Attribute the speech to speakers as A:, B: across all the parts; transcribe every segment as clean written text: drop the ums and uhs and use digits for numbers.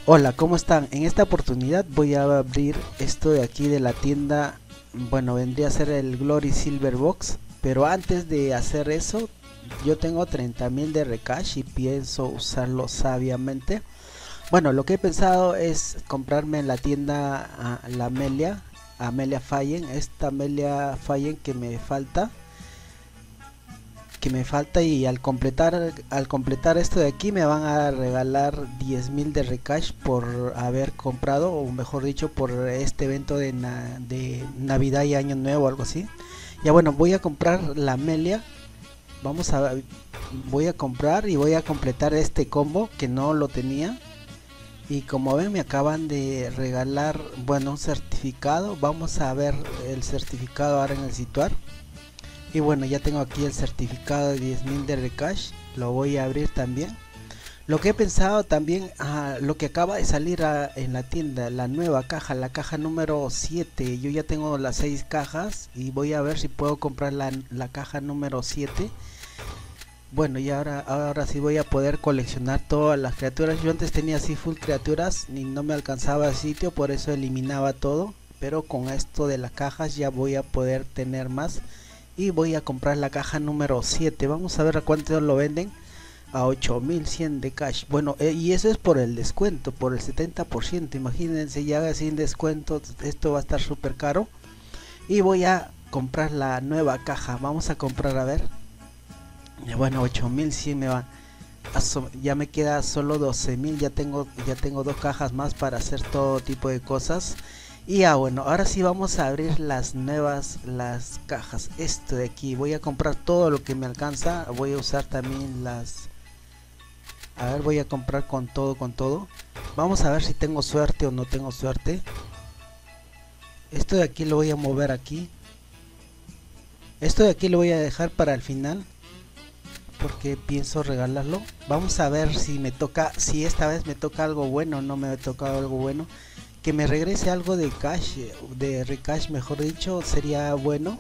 A: Hola, ¿cómo están? En esta oportunidad voy a abrir esto de aquí de la tienda. Bueno, vendría a ser el Glory Silver Box, pero antes de hacer eso, yo tengo 30.000 de recash y pienso usarlo sabiamente. Bueno, lo que he pensado es comprarme en la tienda la Amelia Fallen, esta Amelia Fallen que me falta, y al completar esto de aquí me van a regalar 10.000 de recash por haber comprado, o mejor dicho, por este evento de Navidad y Año Nuevo, algo así. Ya bueno, voy a comprar la Amelia. Vamos a Voy a comprar y voy a completar este combo que no lo tenía. Y como ven, me acaban de regalar, bueno, un certificado. Vamos a ver el certificado ahora en el situar. Y bueno, ya tengo aquí el certificado de 10.000 de recash. Lo voy a abrir también. Lo que he pensado también, lo que acaba de salir en la tienda, la nueva caja, la caja número 7. Yo ya tengo las 6 cajas y voy a ver si puedo comprar la caja número 7. Bueno, y ahora sí voy a poder coleccionar todas las criaturas. Yo antes tenía así full criaturas y no me alcanzaba el sitio, por eso eliminaba todo. Pero con esto de las cajas ya voy a poder tener más. Y voy a comprar la caja número 7. Vamos a ver a cuánto lo venden. A 8.100 de cash. Bueno, y eso es por el descuento, por el 70%. Imagínense, ya sin descuento esto va a estar súper caro. Y voy a comprar la nueva caja. Vamos a comprar, a ver. Bueno, 8.100 me van. Ya me queda solo 12.000. Ya tengo dos cajas más para hacer todo tipo de cosas. Y bueno, ahora sí vamos a abrir las cajas. Esto de aquí, voy a comprar todo lo que me alcanza. Voy a usar también a ver, voy a comprar con todo, con todo. Vamos a ver si tengo suerte o no tengo suerte. Esto de aquí lo voy a mover aquí. Esto de aquí lo voy a dejar para el final, porque pienso regalarlo. Vamos a ver si esta vez me toca algo bueno o no me ha tocado algo bueno. Que me regrese algo de cash, de recash mejor dicho, sería bueno.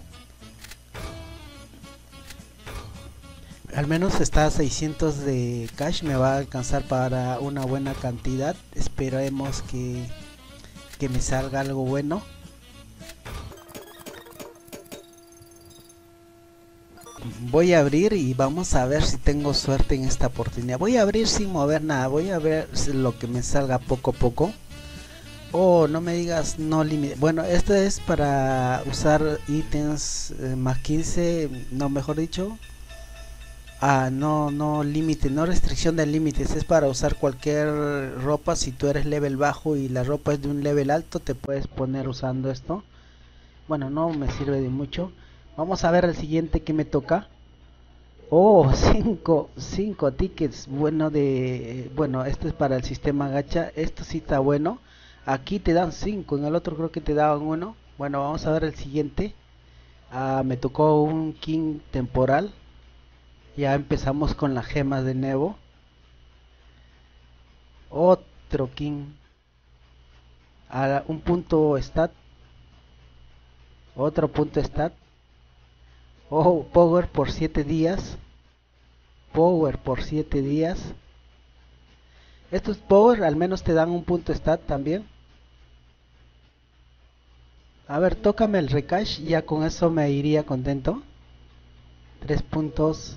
A: Al menos está a 600 de cash, me va a alcanzar para una buena cantidad. Esperemos que me salga algo bueno. Voy a abrir y vamos a ver si tengo suerte en esta oportunidad. Voy a abrir sin mover nada, voy a ver lo que me salga poco a poco. Oh, no me digas no límite. Bueno, esto es para usar ítems más 15, no, mejor dicho. No, no límite, no restricción de límites. Es para usar cualquier ropa. Si tú eres level bajo y la ropa es de un level alto, te puedes poner usando esto. Bueno, no me sirve de mucho. Vamos a ver el siguiente que me toca. Oh, cinco tickets. Bueno, esto es para el sistema gacha. Esto sí está bueno. Aquí te dan 5, en el otro creo que te daban uno. Bueno, vamos a ver el siguiente. Me tocó un king temporal. Ya empezamos con las gemas de nuevo. Otro king. Un punto stat. Otro punto stat. Oh, power por 7 días. Power por 7 días. Estos power al menos te dan un punto stat también. A ver, tócame el recash, ya con eso me iría contento. 3 puntos.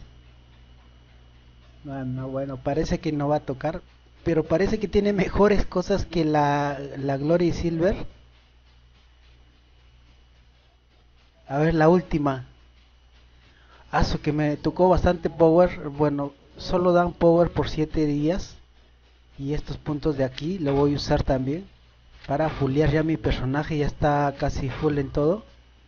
A: Bueno, parece que no va a tocar, pero parece que tiene mejores cosas que la Glory Silver. A ver, la última. Aso que me tocó bastante power. Bueno, solo dan power por 7 días. Y estos puntos de aquí lo voy a usar también para fullear ya mi personaje. Ya está casi full en todo.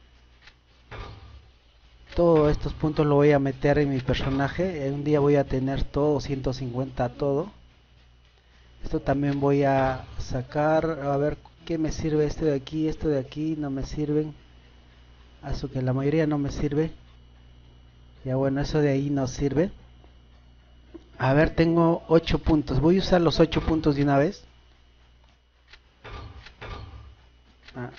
A: Todos estos puntos lo voy a meter en mi personaje. Un día voy a tener todo 150 todo. Esto también voy a sacar. A ver qué me sirve esto de aquí no me sirven. Eso que la mayoría no me sirve. Ya bueno, eso de ahí no sirve. A ver, tengo 8 puntos. Voy a usar los 8 puntos de una vez. Ah,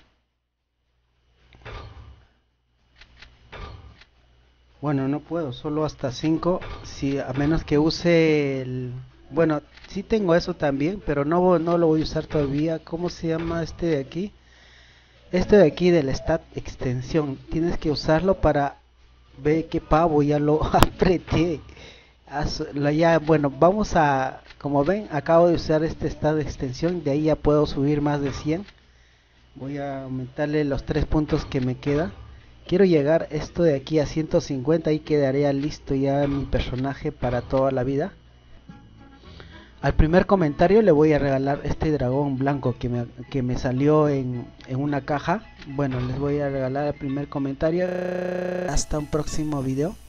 A: bueno, no puedo, solo hasta 5. Si, a menos que use Bueno, sí tengo eso también, pero no lo voy a usar todavía. ¿Cómo se llama este de aquí? Este de aquí del stat extensión. Tienes que usarlo para ver qué pavo, ya lo apreté. Ya, bueno, vamos a, como ven, acabo de usar este stat de extensión, de ahí ya puedo subir más de 100. Voy a aumentarle los 3 puntos que me queda. Quiero llegar esto de aquí a 150 y quedaría listo ya mi personaje para toda la vida. Al primer comentario le voy a regalar este dragón blanco que me salió en una caja. Bueno, les voy a regalar el primer comentario. Hasta un próximo video.